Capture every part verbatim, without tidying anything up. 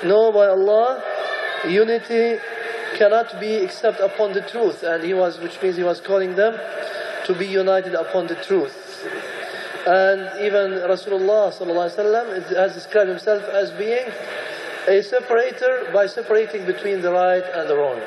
No, by Allah, unity cannot be except upon the truth. And he was, which means he was calling them to be united upon the truth. And even Rasulullah sallallahu alaihi wasallam has described himself as being a separator by separating between the right and the wrong.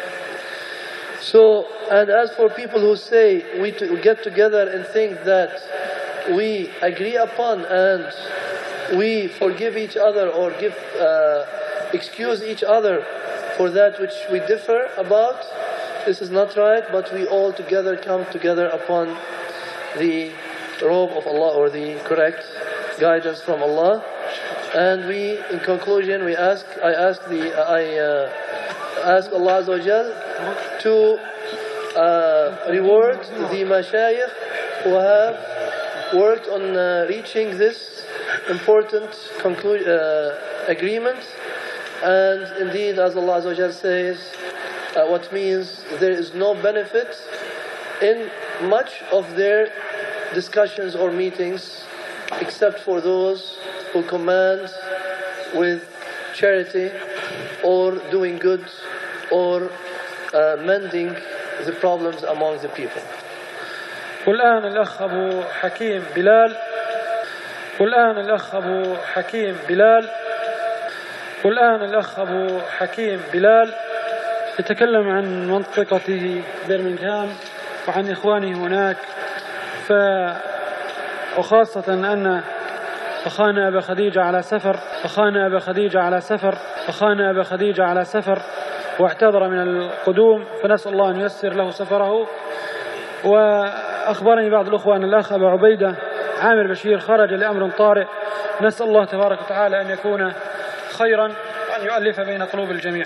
So, and as for people who say we to get together and think that we agree upon and we forgive each other or give uh, excuse each other for that which we differ about, this is not right, but we all together come together upon the robe of Allah or the correct guidance from Allah. And we, in conclusion, we ask, I ask the, I uh, ask Allah Azza wa Jal to uh, reward the mashayikh who have worked on uh, reaching this important conclu uh, agreement. And indeed, as Allah Azza wa Jal says, uh, what means there is no benefit in much of their discussions or meetings except for those who command with charity or doing good or uh, mending the problems among the people. والآن الأخ أبو حكيم بلال والآن الأخ أبو حكيم بلال والآن الأخ أبو حكيم بلال يتكلم عن منطقة برمنغهام وعن إخوانه هناك، ف وخاصة أن أخانا أبا خديجة على سفر أخانا أبا خديجة على سفر أخانا أبا خديجة على سفر واعتذر من القدوم، فنسأل الله أن ييسر له سفره. وأخبرني بعض الأخوة أن الأخ أبا عبيدة عامر بشير خرج لأمر طارئ، نسأل الله تبارك وتعالى أن يكون خيرا وأن يؤلف بين قلوب الجميع.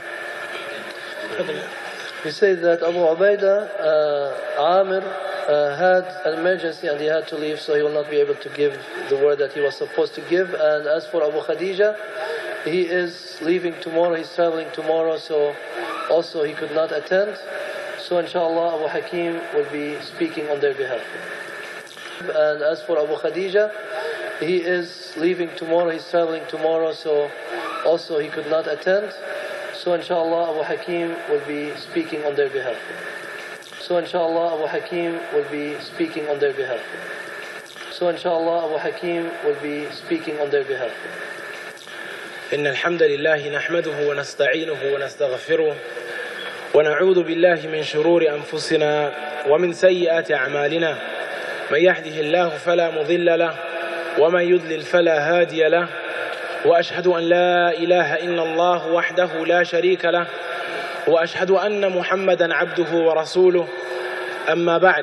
He said that Abu Ubaidah, uh, Amir, uh, had an emergency and he had to leave, so he will not be able to give the word that he was supposed to give. And as for Abu Khadijah, he is leaving tomorrow, he's traveling tomorrow, so also he could not attend. So inshallah Abu Hakim will be speaking on their behalf. And as for Abu Khadijah, he is leaving tomorrow, he's traveling tomorrow, so also he could not attend. So inshallah Abu Hakim will be speaking on their behalf. So inshallah Abu Hakim will be speaking on their behalf. So inshallah Abu Hakim will be speaking on their behalf. إن الحمد لله نحمده ونستعينه ونستغفره ونعوذ بالله من شرور أنفسنا ومن سيئات أعمالنا، من يهده الله فلا مضل له ومن يضلل فلا هادي له، وأشهد أن لا إله إلا الله وحده لا شريك له، وأشهد أن محمدا عبده ورسوله. أما بعد,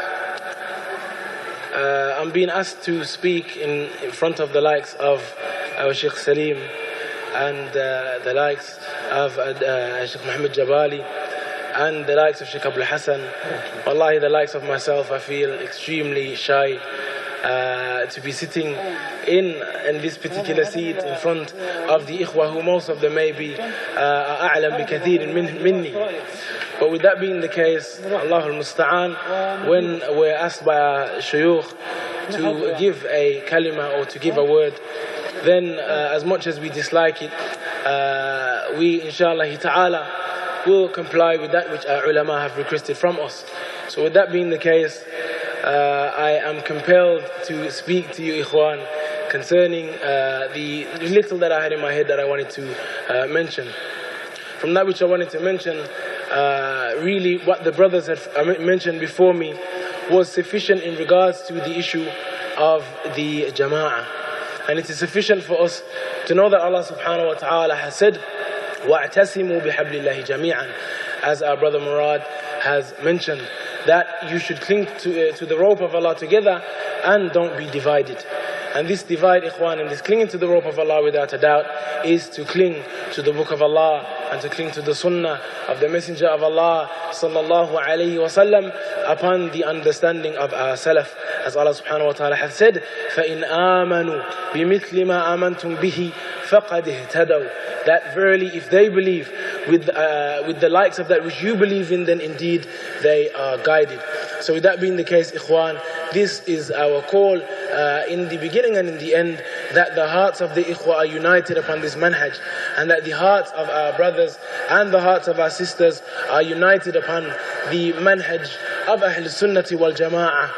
uh, I'm being asked to speak in, in front of the likes of our Sheikh Salim and uh, the likes of uh, Sheikh Muhammad Jabali and the likes of Sheikh Abdul Hassan. Wallahi, the likes of myself, I feel extremely shy uh, to be sitting in in this particular seat in front of the ikhwah, who most of them may be a'lam bi kathirin minni. But with that being the case, Allahul Musta'an, when we're asked by our shuyukh to give a kalima or to give a word, then uh, as much as we dislike it, uh, we inshallah ta'ala will comply with that which our ulama have requested from us. So with that being the case, uh, I am compelled to speak to you ikhwan concerning uh, the little that I had in my head that I wanted to uh, mention. From that which I wanted to mention, uh, really what the brothers had mentioned before me was sufficient in regards to the issue of the jama'ah. And it is sufficient for us to know that Allah subhanahu wa ta'ala has said, وَاعْتَسِمُوا بِحَبْلِ اللَّهِ جَمِيعًا, as our brother Murad has mentioned, that you should cling to, uh, to the rope of Allah together and don't be divided. And this divide, ikhwan, and this clinging to the rope of Allah without a doubt is to cling to the book of Allah and to cling to the sunnah of the messenger of Allah sallallahu alayhi wa sallam upon the understanding of our salaf. As Allah subhanahu wa ta'ala has said, فَإِنْ آمَنُوا بِمِثْلِ مَا آمَنْتُمْ بِهِ فَقَدْ اهْتَدَوْا, that verily if they believe with uh, with the likes of that which you believe in, then indeed they are guided. So with that being the case, ikhwan, this is our call uh, in the beginning and in the end, that the hearts of the ikhwa are united upon this manhaj, and that the hearts of our brothers and the hearts of our sisters are united upon the manhaj of Ahl Sunnati wal Jama'ah.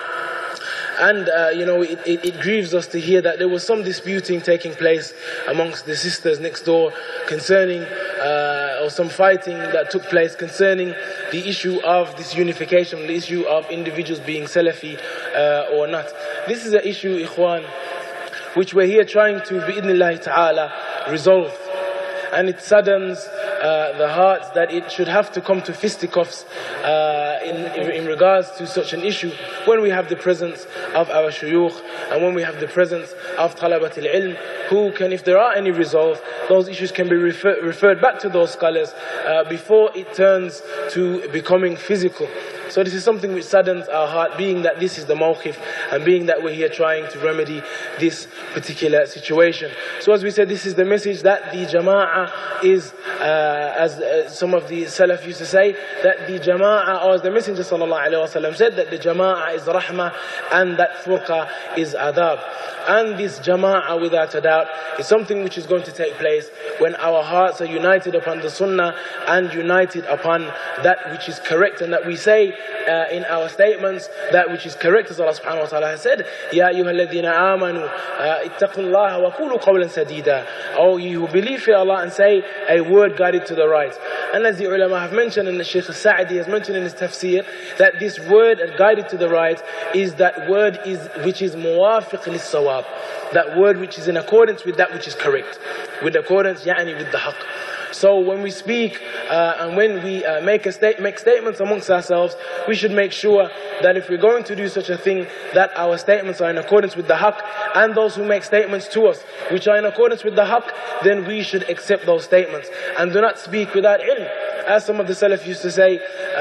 And uh, you know, it, it, it grieves us to hear that there was some disputing taking place amongst the sisters next door concerning, uh, or some fighting that took place concerning the issue of this unification, the issue of individuals being Salafi uh, or not. This is an issue, ikhwan, which we're here trying to, bi'idhnillahi ta'ala, resolve. And it saddens uh, the heart that it should have to come to fisticuffs uh, in, in, in regards to such an issue when we have the presence of our shuyukh and when we have the presence of talabat al-ilm, who can, if there are any resolve, those issues can be refer referred back to those scholars uh, before it turns to becoming physical. So this is something which saddens our heart, being that this is the mawqif and being that we're here trying to remedy this particular situation. So as we said, this is the message that the jama'ah is, uh, as uh, some of the salaf used to say, that the jama'ah, or as the Messenger sallallahu alaihi wasallam said, that the jama'ah is rahmah and that furqa is adab. And this jama'ah, without a doubt, is something which is going to take place when our hearts are united upon the sunnah and united upon that which is correct, and that we say uh, in our statements that which is correct, as Allah subhanahu wa ta'ala has said, Ya ayyuhalladhina amanu ittaqullaha wa qulu qawlan sadida. Oh, you who believe in Allah, and say a word guided to the right. And as the ulama have mentioned, and the Shaykh al-Sa'di has mentioned in his tafsir, that this word guided to the right is that word is which is muwafiq lis-sawab, that word which is in accordance with that which is correct, with accordance, ya'ni with the haqq. So when we speak uh, and when we uh, make a state, make statements amongst ourselves, we should make sure that if we're going to do such a thing, that our statements are in accordance with the haqq, and those who make statements to us which are in accordance with the haqq, then we should accept those statements and do not speak without ilm. As some of the salaf used to say,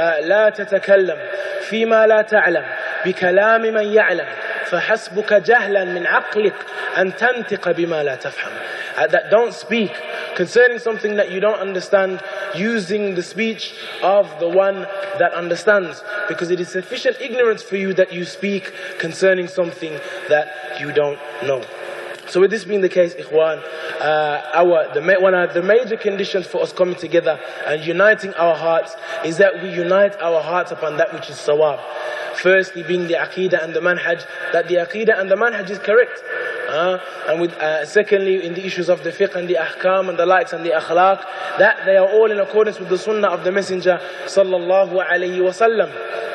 لا تتكلم فيما لا تعلم بكلام من يعلم فحسبك جهلا من عقلك أن تنطق بما لا تفهم. That don't speak concerning something that you don't understand using the speech of the one that understands, because it is sufficient ignorance for you that you speak concerning something that you don't know. So with this being the case, ikhwan, uh, our, the, one of the major conditions for us coming together and uniting our hearts is that we unite our hearts upon that which is sawab. Firstly, being the aqidah and the manhaj, that the aqidah and the manhaj is correct. Uh, and with, uh, secondly, in the issues of the fiqh and the ahkam and the likes and the akhlaq, that they are all in accordance with the sunnah of the Messenger sallallahu alayhi wasallam.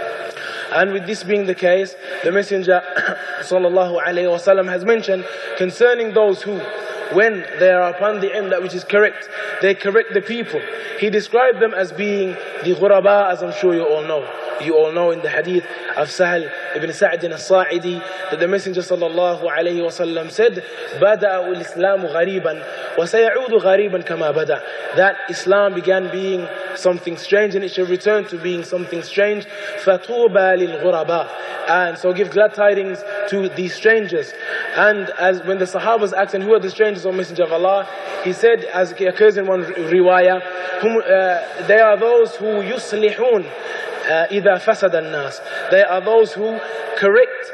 And with this being the case, the Messenger sallallahu alayhi wasallam has mentioned concerning those who, when they are upon the ilm that which is correct, they correct the people. He described them as being the ghuraba, as I'm sure you all know. You all know in the hadith of Sahal ibn Sa'd al-Sa'idi that the Messenger sallallahu alayhi wa sallam said, Bada'u al-Islamu ghariban wa sayaudu ghariban kama bada. That Islam began being something strange and it shall return to being something strange. Fatuba lil-ghuraba. And so give glad tidings to these strangers. And as when the Sahabas asked, and who are the strangers, O Messenger of Allah? He said, as occurs in one riwayah, whom, uh, they are those who yuslihun إذا فسد الناس. They are those who correct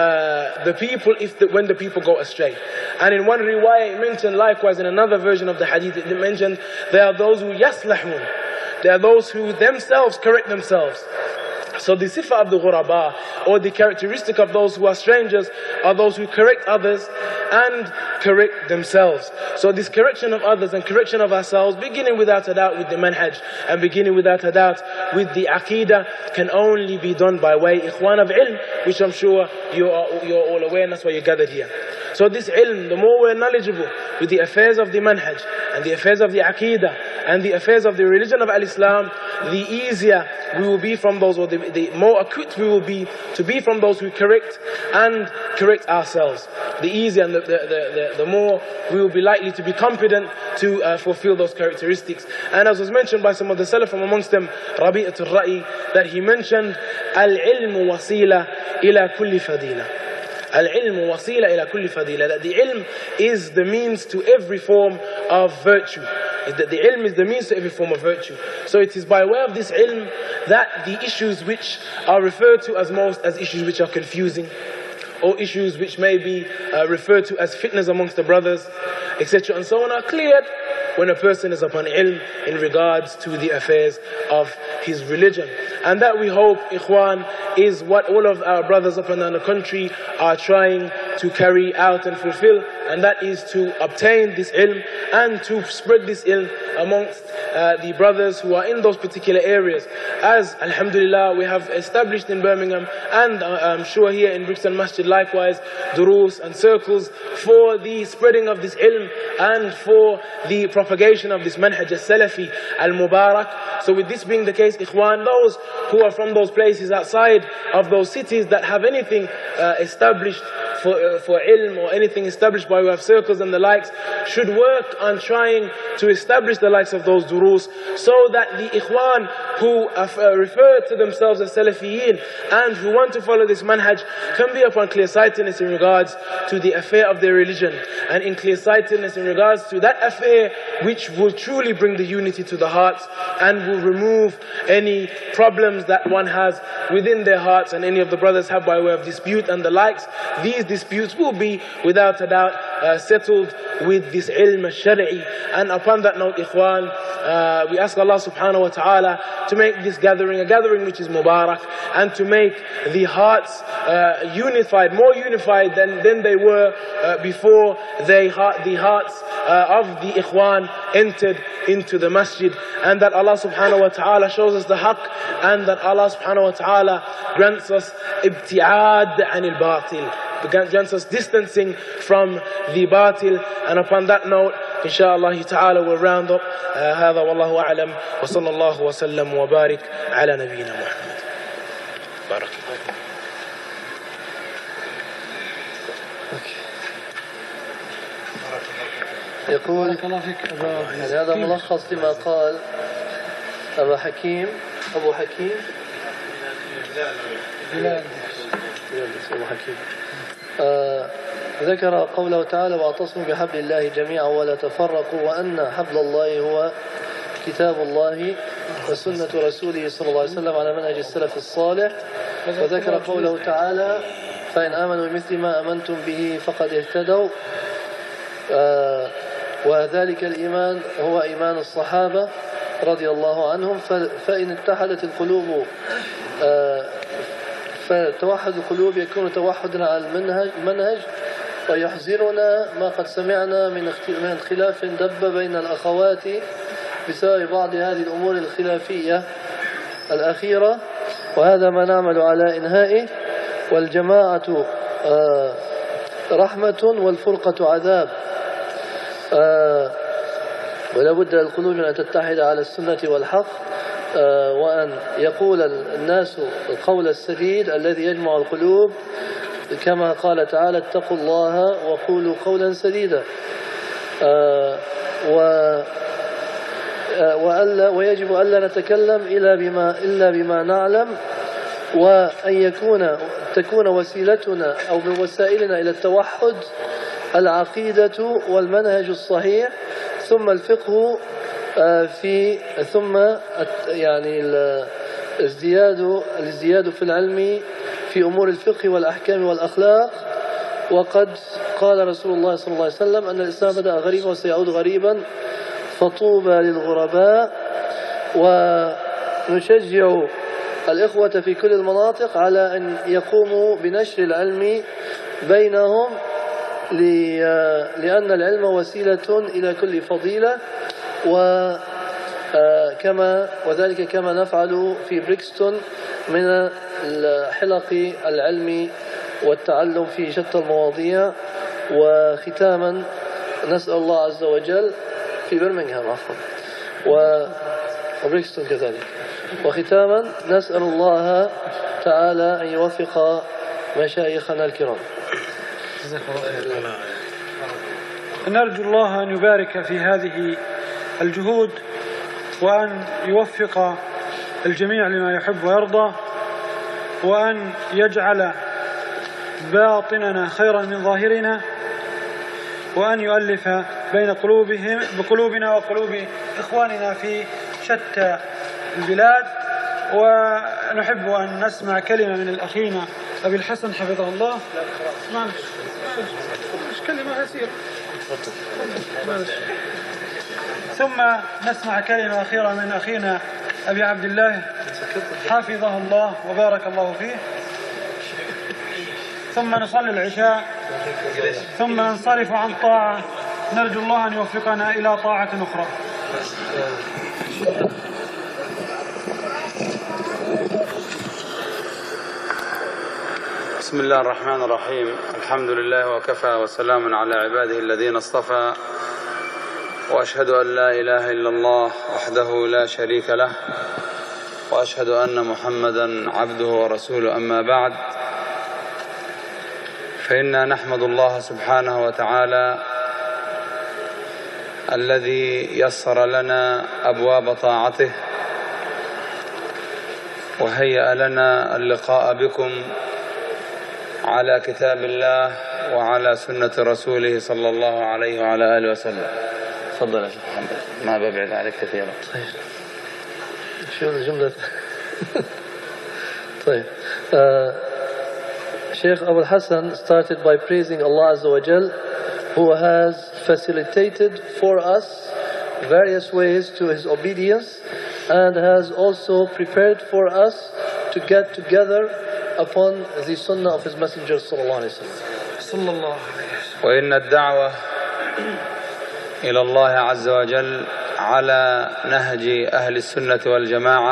uh, the people if the, when the people go astray. And in one riwayah it mentioned likewise in another version of the hadith, it mentioned they are those who yaslahun. They are those who themselves correct themselves. So the sifa of the ghuraba, or the characteristic of those who are strangers, are those who correct others and correct themselves. So this correction of others and correction of ourselves, beginning without a doubt with the manhaj and beginning without a doubt with the aqidah, can only be done by way, ikhwan, of ilm, which I'm sure you are, you're all aware, and that's why you gathered here. So this ilm, the more we're knowledgeable with the affairs of the manhaj and the affairs of the aqidah and the affairs of the religion of al-Islam, the easier we will be from those, or the, the more acute we will be to be from those who correct and correct ourselves. The easier and the, the, the, the, the more we will be likely to be competent to uh, fulfill those characteristics. And as was mentioned by some of the Salaf, from amongst them Rabi'atul Ra'i, that he mentioned al-ilmu wasila ila kulli fadila. Al-ilmu wasila ila kulli fadila, that the ilm is the means to every form of virtue. That the ilm is the means to every form of virtue. So it is by way of this ilm that the issues which are referred to as most as issues which are confusing, or issues which may be uh, referred to as fitnahs amongst the brothers, et cetera and so on, are cleared when a person is upon ilm in regards to the affairs of his religion. And that, we hope, ikhwan, is what all of our brothers up and down the country are trying to carry out and fulfill, and that is to obtain this ilm and to spread this ilm amongst uh, the brothers who are in those particular areas. As, alhamdulillah, we have established in Birmingham, and uh, I'm sure here in Brixton Masjid likewise, duroos and circles for the spreading of this ilm and for the propagation of this manhaj al-salafi al-mubarak. So with this being the case, ikhwan, those who are from those places outside of those cities that have anything uh, established for, uh, for ilm or anything established by way of circles and the likes, should work on trying to establish the likes of those duroos, so that the ikhwan who uh, refer to themselves as Salafiyin and who want to follow this manhaj can be upon clear-sightedness in regards to the affair of their religion, and in clear-sightedness in regards to that affair which will truly bring the unity to the hearts and will remove any problems that one has within their hearts and any of the brothers have by way of dispute and the likes. These disputes will be without a doubt uh, settled with this ilm al-shari'i. And upon that note, ikhwan, uh, we ask Allah subhanahu wa ta'ala to make this gathering a gathering which is mubarak, and to make the hearts uh, unified, more unified than, than they were uh, before they, the hearts uh, of the ikhwan entered into the masjid. And that Allah subhanahu wa ta'ala shows us the haqq, and that Allah subhanahu wa ta'ala grants us ibti'ad anil batil, grants us distancing from the batil. And upon that note, inshallah ta'ala, we'll round up هذا والله أعلم وصلى الله وسلم وبارك على نبينا محمد. بارك الله. يقول يعني هذا ملخص لما قال أبو حكيم أبو حكيم أبو حكيم آه ذكر قوله تعالى: واعتصموا بحبل الله جميعا ولا تفرقوا، وأن حبل الله هو كتاب الله وسنة رسوله صلى الله عليه وسلم على منهج السلف الصالح. وذكر قوله تعالى: فإن آمنوا بمثل ما آمنتم به فقد اهتدوا، آه وذلك الإيمان هو إيمان الصحابة رضي الله عنهم. فإن اتحدت القلوب آه فتوحد القلوب يكون توحدنا على المنهج منهج ويحذرنا ما قد سمعنا من من خلاف دب بين الأخوات بسبب بعض هذه الأمور الخلافية الأخيرة، وهذا ما نعمل على إنهائه. والجماعة آه رحمة والفرقة عذاب، آه ولا بد للقلوب أن تتحد على السنة والحق، آه وأن يقول الناس القول السديد الذي يجمع القلوب، كما قال تعالى: اتقوا الله وقولوا قولا سديدا. آه و وألا ويجب ألا نتكلم إلا بما إلا بما نعلم، وأن يكون تكون وسيلتنا أو من وسائلنا إلى التوحد العقيدة والمنهج الصحيح، ثم الفقه في ثم يعني الازدياد الازدياد في العلم في أمور الفقه والأحكام والأخلاق. وقد قال رسول الله صلى الله عليه وسلم أن الإسلام بدأ غريبا وسيعود غريبا، فطوبى للغرباء. ونشجع الإخوة في كل المناطق على أن يقوموا بنشر العلم بينهم، لأن العلم وسيلة إلى كل فضيلة، وكما وذلك كما نفعل في بريكستون من حلق العلم والتعلم في شتى المواضيع. وختاما نسأل الله عز وجل في برمنغهام عفوا وبريكستون كذلك، وختاما نسأل الله تعالى أن يوفق مشايخنا الكرام. نرجو الله أن يبارك في هذه الجهود، وأن يوفق الجميع لما يحب ويرضى، وأن يجعل باطننا خيرا من ظاهرنا، وأن يؤلف بين قلوبهم بقلوبنا وقلوب إخواننا في شتى البلاد. ونحب أن نسمع كلمة من الأخينا أبي الحسن حفظه الله. معلش مش كلمة يسيرة. ثم نسمع كلمة أخيرة من أخينا أبي عبد الله حفظه الله وبارك الله فيه، ثم نصلي العشاء، ثم ننصرف عن طاعة نرجو الله أن يوفقنا إلى طاعة أخرى. بسم الله الرحمن الرحيم. الحمد لله وكفى وسلام على عباده الذين اصطفى، وأشهد أن لا إله إلا الله وحده لا شريك له، وأشهد أن محمدا عبده ورسوله. أما بعد، فإنا نحمد الله سبحانه وتعالى الذي يسر لنا أبواب طاعته وهيأ لنا اللقاء بكم على كتاب الله وعلى سنة رسوله صلى الله عليه وعلى آله وسلم. تفضل يا شيخ محمد، ما ببعد عليك كثيرا. طيب شو الجملة؟ طيب Sheikh Abu Hassan started by praising Allah Azza wa Jal, who has facilitated for us various ways to His obedience and has also prepared for us to get together upon the sunnah of His Messenger sallallahu alaihi wasallam. وإن الدعوة إلى الله عز وجل على نهج أهل السنة والجماعة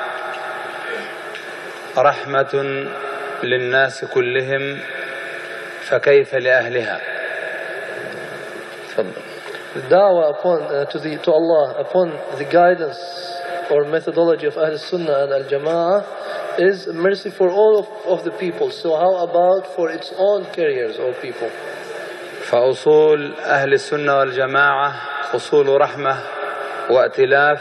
رحمة للناس كلهم، فكيف لأهلها؟ تفضل. The da'wah upon uh, to the to Allah upon the guidance or methodology of Ahl Sunnah and Al Jama'ah is mercy for all of, of the people. So how about for its own carriers or people? فأصول أهل السنة والجماعة أصول رحمة وائتلاف،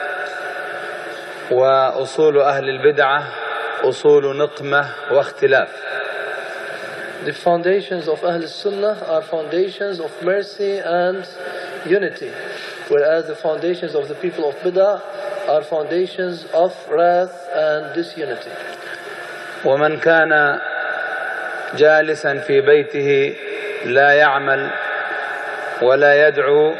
وأصول أهل البدعة أصول نقمة واختلاف. The foundations of Ahl Sunnah are foundations of mercy and unity, whereas the foundations of the people of Bid'ah are foundations of wrath and disunity. ومن كان جالسا في بيته لا يعمل ولا يدعو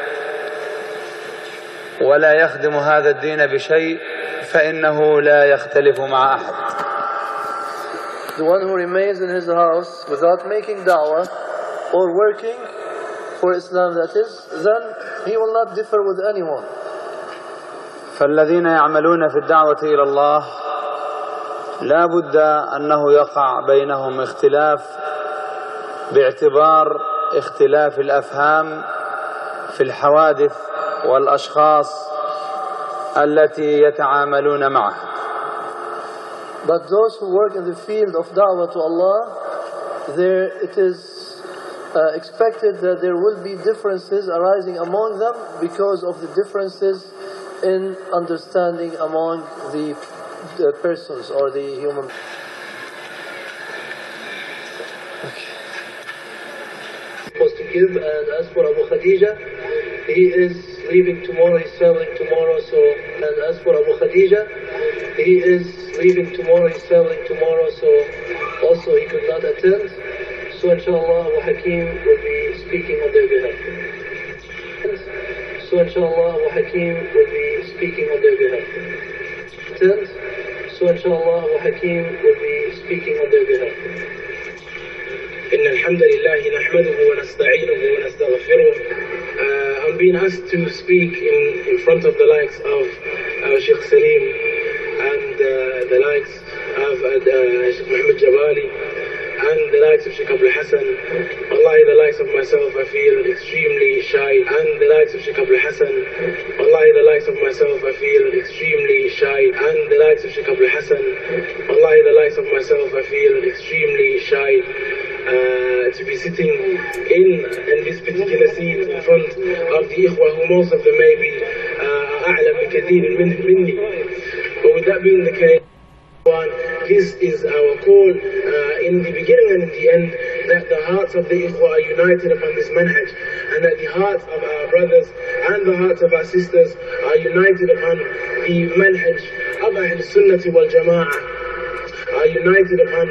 ولا يخدم هذا الدين بشيء فإنه لا يختلف مع أحد. The one who remains in his house without making da'wah or working for Islam, that is, then he will not differ with anyone. فالذين يعملون في الدعوة إلى الله لا بد أنه يقع بينهم اختلاف باعتبار اختلاف الأفهام في الحوادث والأشخاص التي يتعاملون معها. But those who work in the field of da'wah to Allah, there it is uh, expected that there will be differences arising among them because of the differences in understanding among the, the persons or the human. Okay. Supposed to give, and as for Abu Khadijite, he is leaving tomorrow, he's traveling tomorrow, so, and as for Abu Khadijite, he is leaving tomorrow, he's traveling tomorrow, so also he could not attend. So inshallah Abu Hakim will be speaking on their behalf. So inshallah Abu Hakim will be speaking on their behalf. Attend. So inshallah Abu Hakim will be speaking on their behalf. إن الحمد لله نحمده ونستعينه ونستغفره. Uh, I'm being asked to speak in, in front of the likes of uh, Sheikh Salim and uh, the likes of uh, Sheikh Muhammad Jabali and the likes of Sheikh Abu Hassan. Wallahi, the likes of myself, I feel extremely shy. And the likes of Sheikh Abu Hassan. Wallahi, the likes of myself, I feel extremely shy. And the likes of Sheikh Abu Hassan. Wallahi, the likes of myself, I feel extremely shy. Uh, to be sitting in, in this particular seat in front of the ikhwah, who most of them may be أعلم بكثير مني. But with that being the case, this is our call uh, in the beginning and in the end, that the hearts of the ikhwah are united upon this manhaj, and that the hearts of our brothers and the hearts of our sisters are united upon the manhaj of Ahl Sunnah wal Jama'ah, are united upon the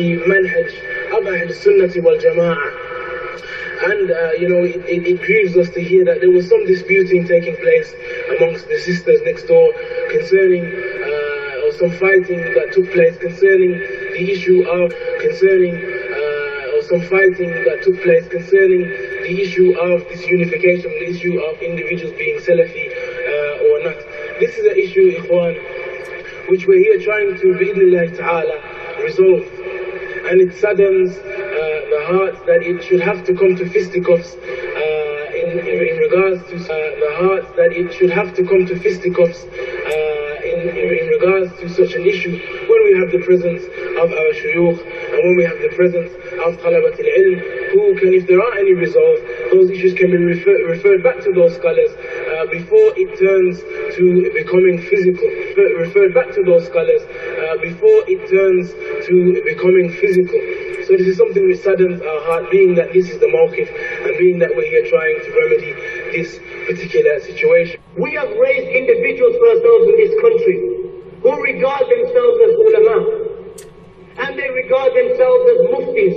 the manhaj of Ahl Sunnati wal Jama'ah. And, uh, you know, it, it, it grieves us to hear that there was some disputing taking place amongst the sisters next door concerning, uh, or some fighting that took place concerning the issue of, concerning, uh, or some fighting that took place concerning the issue of this unification, the issue of individuals being Salafi uh, or not. This is an issue, Ikhwan, which we're here trying to, bi'idhnillah ta'ala, resolve. And it saddens uh, the heart that it should have to come to fisticuffs uh, in, in, in regards to uh, the heart that it should have to come to fisticuffs uh, in, in, in regards to such an issue when we have the presence of our shuyukh and when we have the presence of talabat al-ilm, who can, if there are any resolve, those issues can be refer, referred back to those scholars uh, before it turns to becoming physical, refer, referred back to those scholars uh, before it turns to becoming physical. So this is something which saddens our heart, being that this is the mawqif and being that we're here trying to remedy this particular situation. We have raised individuals for ourselves in this country who regard themselves as ulama, and they regard themselves as muftis,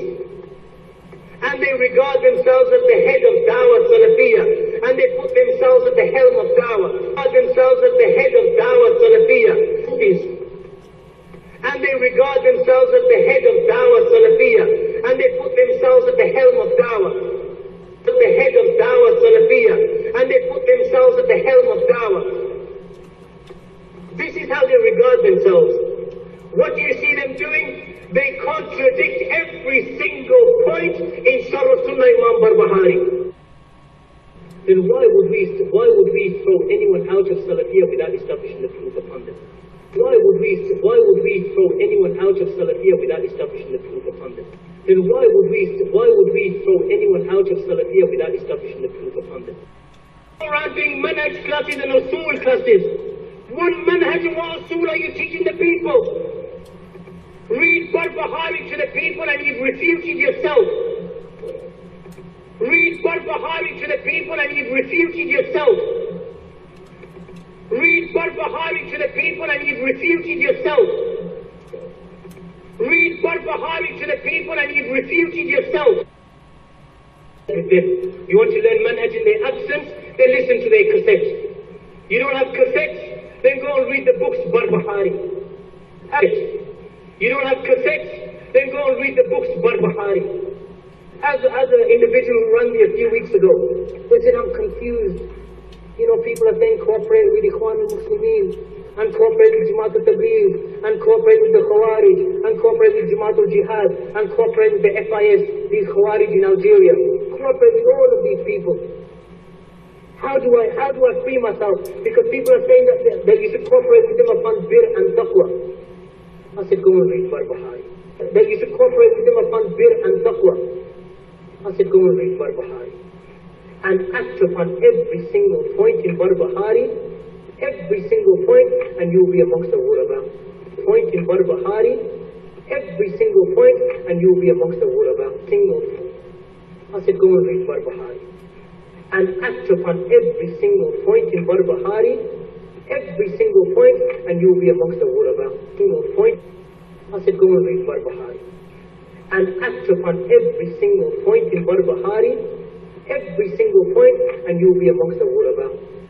and they regard themselves as the head of dawah salafiyah, and they put themselves at the helm of dawah, regard themselves as the head of dawah salafiyah, muftis, and they regard themselves as the head of dawah salafiyah, and they put themselves at the helm of dawah, at the head of dawah salafiyah, and they put themselves at the helm of dawah. This is how they regard themselves. What do you see them doing? They contradict every single point in Sharh Sunnah Imam Barbahari. Then why would we why would we throw anyone out of Salafiyah without establishing the proof upon them? Why would we why would we throw anyone out of Salafiyah without establishing the proof upon them? Then why would we why would we throw anyone out of Salafiyah without establishing the proof upon them? Around doing manhaj classes and usul classes. One manhaj and one usul are you teaching the people? Read Barbahari to the people and you've refuted yourself. Read Barbahari to the people and you've refuted yourself. Read Barbahari to the people and you've refuted yourself. Read Barbahari to the people and you've refuted yourself. You want to learn manhaj in their absence? Then listen to their cassettes. You don't have cassettes? Then go and read the books Barbahari. You don't have cassettes? Then go and read the books Barbahari. As, as an individual who rang me a few weeks ago, they said, I'm confused. You know, people are saying cooperate with Ikhwan al-Muslimin, and cooperate with Jamaat al-Tabligh, and cooperate with the Khawarij, and cooperate with Jamaat al-Jihad, and cooperate with the F I S, these Khawarij in Algeria. Cooperate with all of these people. How do I, how do I free myself? Because people are saying that, that you should cooperate with them upon bir and taqwa. I said, go and read Barbahari. That you should cooperate with them upon bir and taqwa. I said, go and read Barbahari. And act upon every single point in Barbahari, every single point, and you'll be amongst the ghuraba. Point in Barbahari, every single point, and you'll be amongst the ghuraba. Single point. I said, go and read Barbahari. And act upon every single point in Barbahari, every single point, and you'll be amongst the ghuraba. Single point. I said, go and read Barbahari. And act upon every single point in Barbahari, every single point, and you'll be amongst the ghuraba.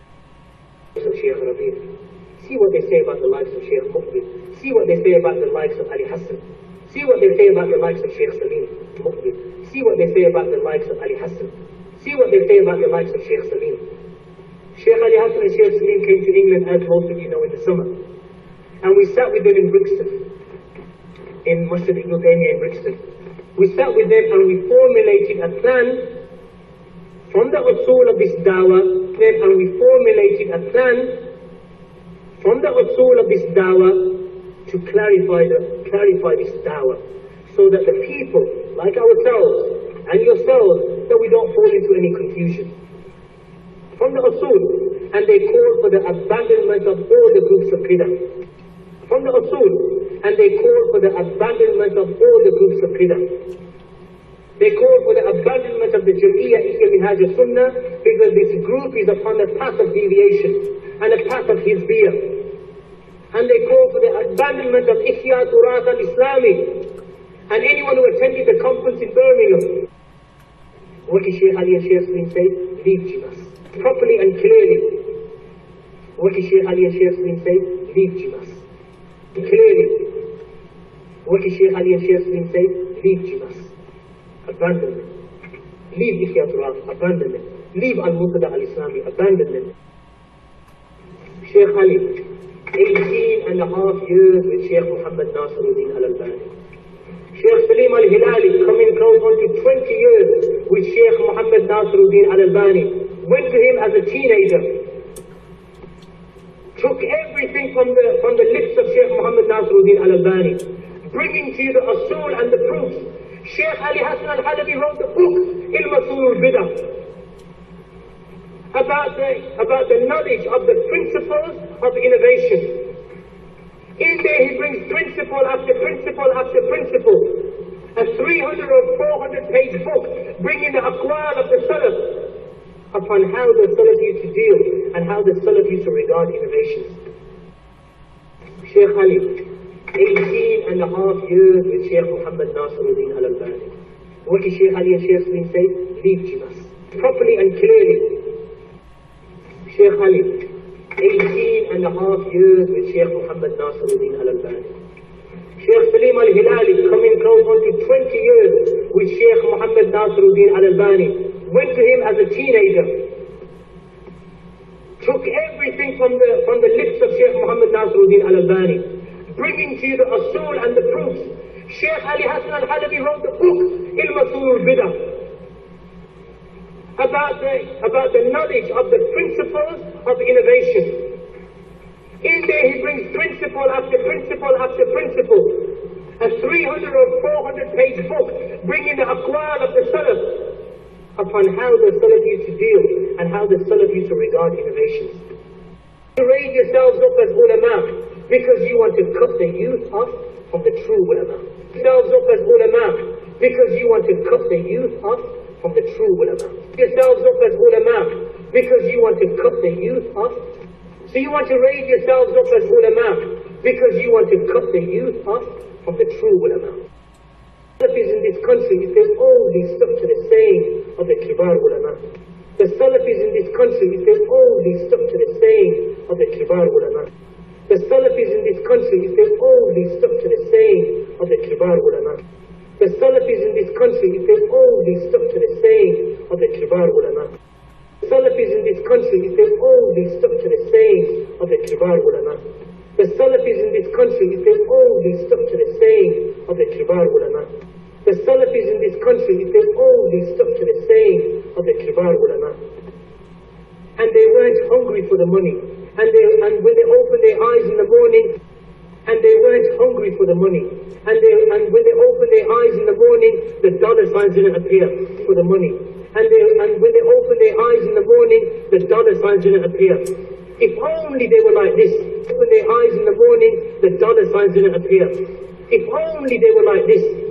So Shaykh Rabi', see what they say about the likes of Shaykh Muqbil. See what they say about the likes of Ali Hassan. See what they say about the likes of Shaykh Salim Muqbil. See what they say about the likes of Ali Hassan. See what they say about the likes of Shaykh Salim. Shaykh Ali Hassan and Shaykh Salim came to England, as most of you know, in the summer. And we sat with them in Brixton, in Masjid Ibn Taymiyyah in Brixton. We sat with them and we formulated a plan from the usul of this dawah, and we formulated a plan from the usul of this dawah to clarify, the, clarify this dawah, so that the people, like ourselves and yourselves, that we don't fall into any confusion. From the usul, and they call for the abandonment of all the groups of bid'ah. From the usul, and they call for the abandonment of all the groups of bid'ah. They call for the abandonment of the Jam'iyyah Ihya Minhaj al-Sunnah, because this group is upon the path of deviation and a path of hizbiyyah. And they call for the abandonment of Ihya Turath al-Islami, and anyone who attended the conference in Birmingham. What did Sheikh Ali and Sheikh Salim say? Leave Jimas. Properly and clearly. What did Sheikh Ali and Sheikh Salim say? Leave Jimas. Clearly. What did Sheikh Ali and Sheikh Salim say? Leave Jimas. Abandon them. Leave Ikhya Turaf. Abandon them. Leave Al-Muntada Al-Islami. Abandon them. Sheikh Ali, eighteen and a half years with Sheikh Muhammad Nasiruddin Al-Albani. Sheikh Salim Al-Hilali, coming close on to twenty years with Sheikh Muhammad Nasiruddin Al-Albani. Went to him as a teenager. Took everything from the, from the lips of Sheikh Muhammad Nasiruddin Al-Albani, bringing to you the usul and the proofs. Sheikh Ali Hassan Al-Halabi wrote the book, Ilm-Usul Al-Bidah, about the, about the knowledge of the principles of innovation. In there he brings principle after principle after principle. A three hundred or four hundred page book bringing the aqwal of the Salaf upon how the Salaf used to deal and how the Salaf used to regard innovations. Sheikh Ali, eighteen and a half years with Sheikh Muhammad Nasiruddin Al-Albani. What did Sheikh Ali and Sheikh Salim say? Leave Jimas. Properly and clearly. Sheikh Ali, eighteen and a half years with Sheikh Muhammad Nasiruddin Al-Albani. Sheikh Salim Al-Hilali, coming close on to twenty years with Sheikh Muhammad Nasiruddin Al-Albani. Went to him as a teenager. Took everything from the, from the lips of Sheikh Muhammad Nasiruddin Al-Albani, bringing to you the usul and the proofs. Sheikh Ali Hassan Al-Halabi wrote the book, Ilm-Usul Al-Bidah, about the, about the knowledge of the principles of innovation. In there he brings principle after principle after principle. A three hundred or four hundred page book bringing the aqwal of the Salaf upon how the Salaf used to deal and how the Salaf used to regard innovations. You raise yourselves up as ulama because you want to cut the youth off from the true ulama. Yourselves up as ulama because you want to cut the youth off from the true ulama. Yourselves up as ulama because you want to cut the youth off. So you want to raise yourselves up as ulama because you want to cut the youth off from the true ulama. Salafis in this country, if they only stuck to the saying of the kibar ulama. The Salafis in this country, if they only stuck to the saying of the kibar ulama. The Salafis in this country, if they only stuck to the saying of the kibar ulama. The Salafis in this country, if they only stuck to the saying of the kibar ulama. The Salafis in this country, if they only stuck to the saying of the kibar ulama. The Salafis in this country, if they only stuck to the saying of the kibar ulama. The Salafis in this country, if they only stuck to the saying of the kibar ulama. And they weren't hungry for the money. And, they, and when they opened their eyes in the morning, and they weren't hungry for the money. And, they, and when they opened their eyes in the morning, the dollar signs didn't appear for the money. And, they, and when they opened their eyes in the morning, the dollar signs didn't appear. If only they were like this. Open their eyes in the morning, the dollar signs didn't appear. If only they were like this.